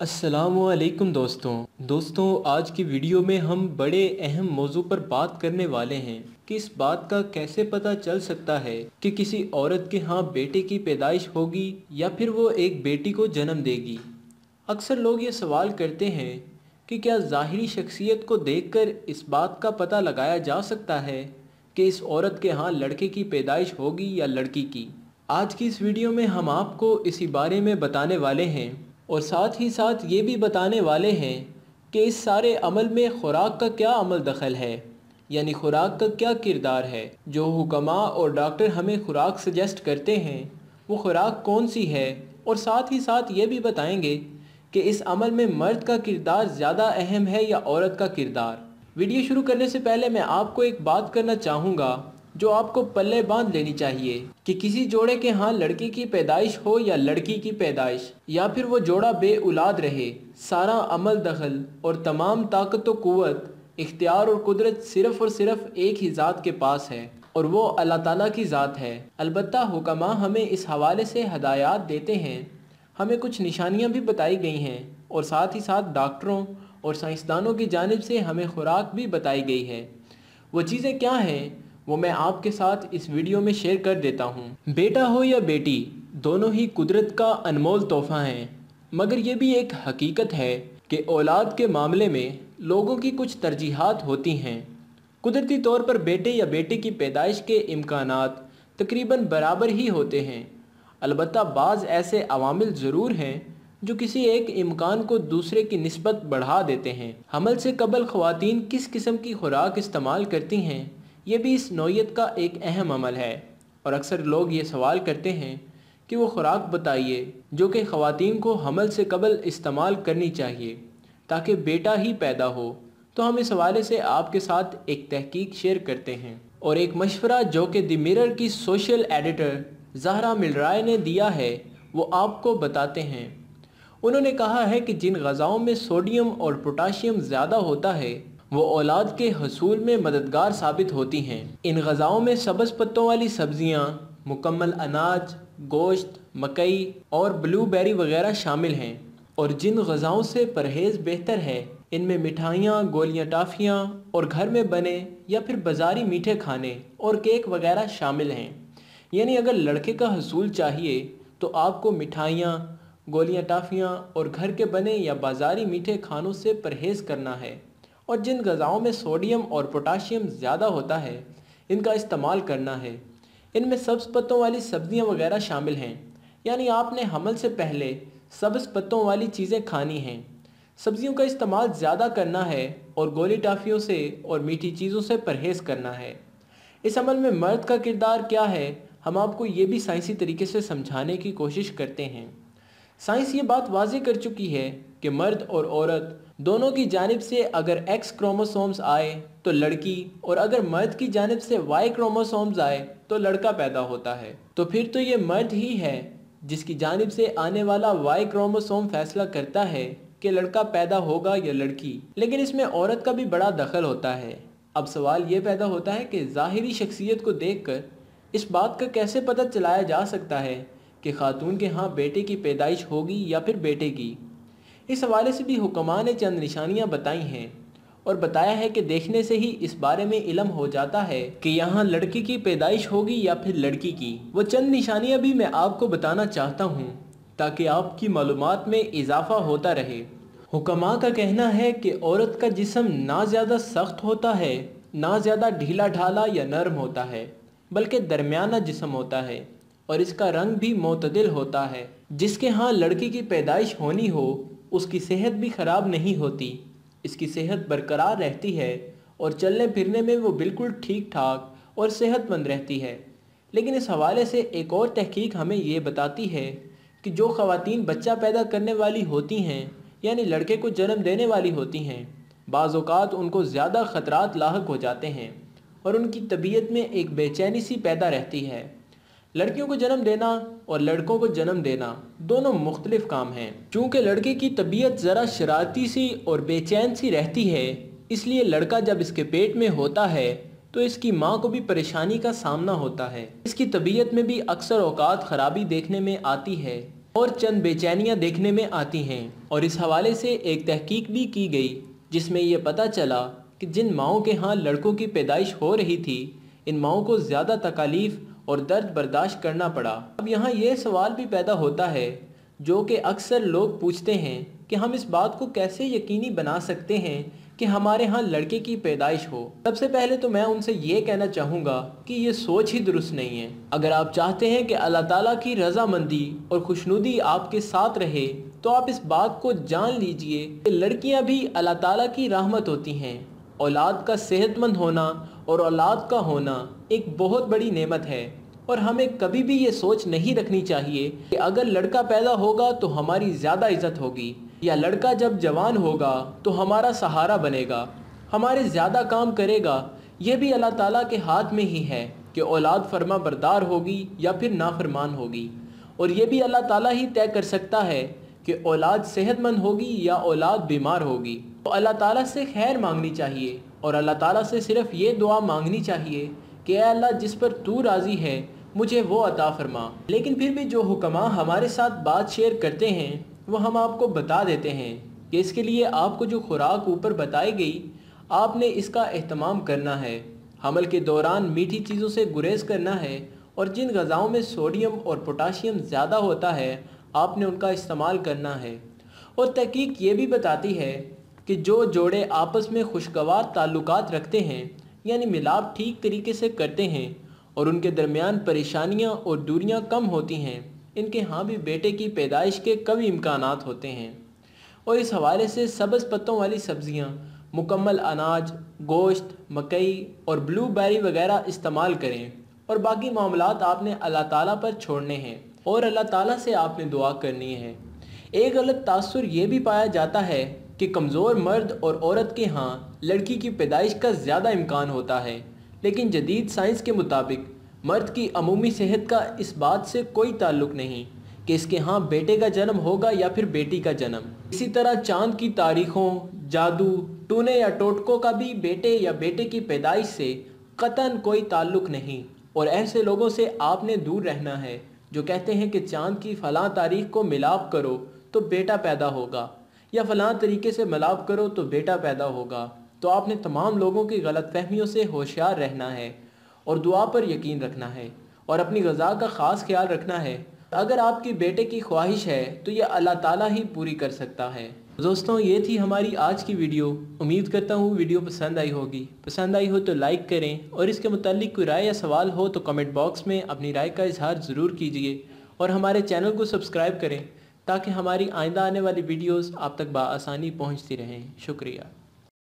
अस्सलामु अलैकुम दोस्तों आज की वीडियो में हम बड़े अहम मौजू पर बात करने वाले हैं कि इस बात का कैसे पता चल सकता है कि किसी औरत के यहाँ बेटे की पैदाइश होगी या फिर वो एक बेटी को जन्म देगी। अक्सर लोग ये सवाल करते हैं कि क्या ज़ाहिरी शख्सियत को देखकर इस बात का पता लगाया जा सकता है कि इस औरत के यहाँ लड़के की पैदाइश होगी या लड़की की। आज की इस वीडियो में हम आपको इसी बारे में बताने वाले हैं और साथ ही साथ ये भी बताने वाले हैं कि इस सारे अमल में खुराक का क्या अमल दखल है, यानी खुराक का क्या किरदार है। जो हुक्मा और डॉक्टर हमें खुराक सजेस्ट करते हैं वो खुराक कौन सी है, और साथ ही साथ ये भी बताएंगे कि इस अमल में मर्द का किरदार ज़्यादा अहम है या औरत का किरदार। वीडियो शुरू करने से पहले मैं आपको एक बात करना चाहूँगा जो आपको पल्ले बांध लेनी चाहिए कि किसी जोड़े के यहाँ लड़की की पैदाइश हो या लड़की की पैदाइश, या फिर वो जोड़ा बे औलाद रहे, सारा अमल दखल और तमाम ताकत व कुव्वत, इख्तियार और कुदरत सिर्फ़ और सिर्फ एक ही ज़ात के पास है और वो अल्लाह ताला की ज़ात है। अलबत्ता हुक्मा हमें इस हवाले से हदायत देते हैं, हमें कुछ निशानियाँ भी बताई गई हैं और साथ ही साथ डॉक्टरों और साइंसदानों की जानिब से हमें खुराक भी बताई गई है। वो चीज़ें क्या हैं वो मैं आपके साथ इस वीडियो में शेयर कर देता हूँ। बेटा हो या बेटी, दोनों ही कुदरत का अनमोल तोहफ़ा हैं, मगर ये भी एक हकीकत है कि औलाद के मामले में लोगों की कुछ तरजीहात होती हैं। कुदरती तौर पर बेटे या बेटी की पैदाइश के इम्कानात तकरीबन बराबर ही होते हैं। अलबत्ता बाज़ ऐसे अवामिल ज़रूर हैं जो किसी एक इम्कान को दूसरे की निस्बत बढ़ा देते हैं। हमल से कबल ख़वातीन किस किस्म की खुराक इस्तेमाल करती हैं, ये भी इस नौयत का एक अहम अमल है, और अक्सर लोग ये सवाल करते हैं कि वो खुराक बताइए जो कि ख़वातीन को हमल से कबल इस्तेमाल करनी चाहिए ताकि बेटा ही पैदा हो। तो हम इस हवाले से आपके साथ एक तहकीक शेयर करते हैं और एक मशवरा जो कि द मिरर की सोशल एडिटर ज़हरा मिलराय ने दिया है वो आपको बताते हैं। उन्होंने कहा है कि जिन ग़िज़ाओं में सोडियम और पोटाशियम ज़्यादा होता है वो औलाद के हसूल में मददगार साबित होती हैं। इन ग़िज़ाओं में सब्ज़ पत्तों वाली सब्ज़ियाँ, मुकम्मल अनाज, गोश्त, मकई और ब्लूबेरी वगैरह शामिल हैं। और जिन ग़िज़ाओं से परहेज़ बेहतर है इनमें मिठाइयाँ, गोलियाँ, टाफ़ियाँ और घर में बने या फिर बाज़ारी मीठे खाने और केक वगैरह शामिल हैं। यानी अगर लड़के का हसूल चाहिए तो आपको मिठाइयाँ, गोलियाँ, टाफ़ियाँ और घर के बने या बाज़ारी मीठे खानों से परहेज़ करना है। और जिन ग़िज़ाओं में सोडियम और पोटाशियम ज़्यादा होता है इनका इस्तेमाल करना है। इनमें सब्ज़ पत्तों वाली सब्ज़ियाँ वगैरह शामिल हैं, यानी आपने हमल से पहले सब्ज़ पत्तों वाली चीज़ें खानी हैं। सब्ज़ियों का इस्तेमाल ज़्यादा करना है और गोली टाफ़ियों से और मीठी चीज़ों से परहेज़ करना है। इस अमल में मर्द का किरदार क्या है हम आपको ये भी साइंसी तरीके से समझाने की कोशिश करते हैं। साइंस ये बात वाज़ेह कर चुकी है कि मर्द और औरत दोनों की जानिब से अगर एक्स क्रोमोसोम्स आए तो लड़की, और अगर मर्द की जानिब से वाई क्रोमोसोम्स आए तो लड़का पैदा होता है। तो फिर तो ये मर्द ही है जिसकी जानिब से आने वाला वाई क्रोमोसोम फैसला करता है कि लड़का पैदा होगा या लड़की। लेकिन इसमें औरत का भी बड़ा दखल होता है। अब सवाल ये पैदा होता है कि ज़ाहिरी शख्सियत को देखकर इस बात का कैसे पता चलाया जा सकता है कि खातून के यहाँ बेटे की पैदाइश होगी या फिर बेटे की। इस हवाले से भी हुक्मा ने चंद निशानियाँ बताई हैं और बताया है कि देखने से ही इस बारे में इल्म हो जाता है कि यहाँ लड़की की पैदाइश होगी या फिर लड़की की। वो चंद निशानियाँ भी मैं आपको बताना चाहता हूँ ताकि आपकी मालूमात में इजाफा होता रहे। हुक्मा का कहना है कि औरत का जिस्म ना ज़्यादा सख्त होता है ना ज़्यादा ढीला ढाला या नरम होता है, बल्कि दरमियाना जिस्म होता है और इसका रंग भी मोतदिल होता है। जिसके यहाँ लड़की की पैदाइश होनी हो उसकी सेहत भी ख़राब नहीं होती, इसकी सेहत बरकरार रहती है और चलने फिरने में वो बिल्कुल ठीक ठाक और सेहतमंद रहती है। लेकिन इस हवाले से एक और तहकीक हमें ये बताती है कि जो ख़वातीन बच्चा पैदा करने वाली होती हैं यानी लड़के को जन्म देने वाली होती हैं, बाज़ औक़ात उनको ज़्यादा ख़तरात लाहक हो जाते हैं और उनकी तबीयत में एक बेचैनी सी पैदा रहती है। लड़कियों को जन्म देना और लड़कों को जन्म देना दोनों मुख्तलिफ काम हैं। चूँकि लड़के की तबीयत ज़रा शरारती सी और बेचैन सी रहती है, इसलिए लड़का जब इसके पेट में होता है तो इसकी माँ को भी परेशानी का सामना होता है। इसकी तबीयत में भी अक्सर औक़ात ख़राबी देखने में आती है। और चंद बेचैनियां देखने में आती हैं। और इस हवाले से एक तहकीक भी की गई जिसमें यह पता चला कि जिन माओं के यहाँ लड़कों की पैदाइश हो रही थी, इन माओं को ज़्यादा तकालीफ और दर्द बर्दाश्त करना पड़ा। अब यहाँ ये सवाल भी पैदा होता है जो कि अक्सर लोग पूछते हैं कि हम इस बात को कैसे यकीनी बना सकते हैं कि हमारे यहाँ लड़के की पैदाइश हो। सबसे पहले तो मैं उनसे ये कहना चाहूँगा कि ये सोच ही दुरुस्त नहीं है। अगर आप चाहते हैं कि अल्लाह ताला की रज़ामंदी और खुशनुदी आपके साथ रहे तो आप इस बात को जान लीजिए कि लड़कियाँ भी अल्लाह ताला की रहमत होती हैं। औलाद का सेहतमंद होना और औलाद का होना एक बहुत बड़ी नेमत है और हमें कभी भी ये सोच नहीं रखनी चाहिए कि अगर लड़का पैदा होगा तो हमारी ज़्यादा इज्जत होगी या लड़का जब जवान होगा तो हमारा सहारा बनेगा, हमारे ज़्यादा काम करेगा। ये भी अल्लाह ताला के हाथ में ही है कि औलाद फर्मा बरदार होगी या फिर नाफरमान होगी। और ये भी अल्लाह ताला ही तय कर सकता है कि औलाद सेहतमंद होगी या औलाद बीमार होगी। तो अल्लाह ताला से खैर मांगनी चाहिए और अल्लाह ताला से सिर्फ ये दुआ मांगनी चाहिए कि ऐ अल्लाह जिस पर तू राज़ी है मुझे वो अता फरमा। लेकिन फिर भी जो हुक्मा हमारे साथ बात शेयर करते हैं वो हम आपको बता देते हैं कि इसके लिए आपको जो खुराक ऊपर बताई गई आपने इसका एहतमाम करना है। हमल के दौरान मीठी चीज़ों से गुरेज करना है और जिन ग़िज़ाओं में सोडियम और पोटाशियम ज़्यादा होता है आपने उनका इस्तेमाल करना है। और तहकीक ये भी बताती है कि जो जोड़े आपस में खुशगवार ताल्लुकात रखते हैं यानी मिलाप ठीक तरीके से करते हैं और उनके दरमियान परेशानियां और दूरियां कम होती हैं, इनके यहाँ भी बेटे की पैदाइश के कभी इम्कानात होते हैं। और इस हवाले से सब्ज़ पत्तों वाली सब्ज़ियाँ, मुकम्मल अनाज, गोश्त, मकई और ब्लूबेरी वगैरह इस्तेमाल करें। और बाकी मामलात आपने अल्लाह ताला पर छोड़ने हैं और अल्लाह ताला से आपने दुआ करनी है। एक गलत तासुर ये भी पाया जाता है कि कमज़ोर मर्द और औरत के यहाँ लड़की की पैदाइश का ज़्यादा इम्कान होता है, लेकिन जदीद साइंस के मुताबिक मर्द की अमूमी सेहत का इस बात से कोई ताल्लुक़ नहीं कि इसके यहाँ बेटे का जन्म होगा या फिर बेटी का जन्म। इसी तरह चाँद की तारीखों, जादू, टूने या टोटकों का भी बेटे या बेटे की पैदाइश से कतन कोई ताल्लुक़ नहीं। और ऐसे लोगों से आपने दूर रहना है जो कहते हैं कि चाँद की फ़लाँ तारीख को मिलाप करो तो बेटा पैदा होगा या फ़लाँ तरीके से मिलाप करो तो बेटा पैदा होगा। तो आपने तमाम लोगों की गलतफहमियों से होशियार रहना है और दुआ पर यकीन रखना है और अपनी ग़िज़ा का ख़ास ख्याल रखना है। अगर आपकी बेटे की ख्वाहिश है तो यह अल्लाह ताला ही पूरी कर सकता है। दोस्तों, ये थी हमारी आज की वीडियो। उम्मीद करता हूँ वीडियो पसंद आई होगी। पसंद आई हो तो लाइक करें और इसके मुताल्लिक कोई राय या सवाल हो तो कमेंट बॉक्स में अपनी राय का इजहार ज़रूर कीजिए और हमारे चैनल को सब्सक्राइब करें ताकि हमारी आइंदा आने वाली वीडियोज़ आप तक बआसानी पहुँचती रहें। शुक्रिया।